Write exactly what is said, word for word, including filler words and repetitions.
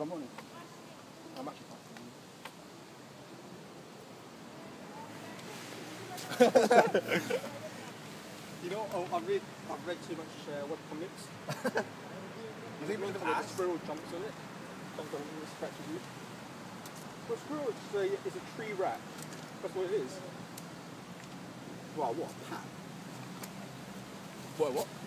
I'm on it. I'm actually You know, oh, I've read, I've read too much uh, webcomics. You think the, the squirrel jumps on it, jumps on it and scratches you. Well, squirrel is a, is a tree rat. That's what it is. Wow, what a pat. What, what?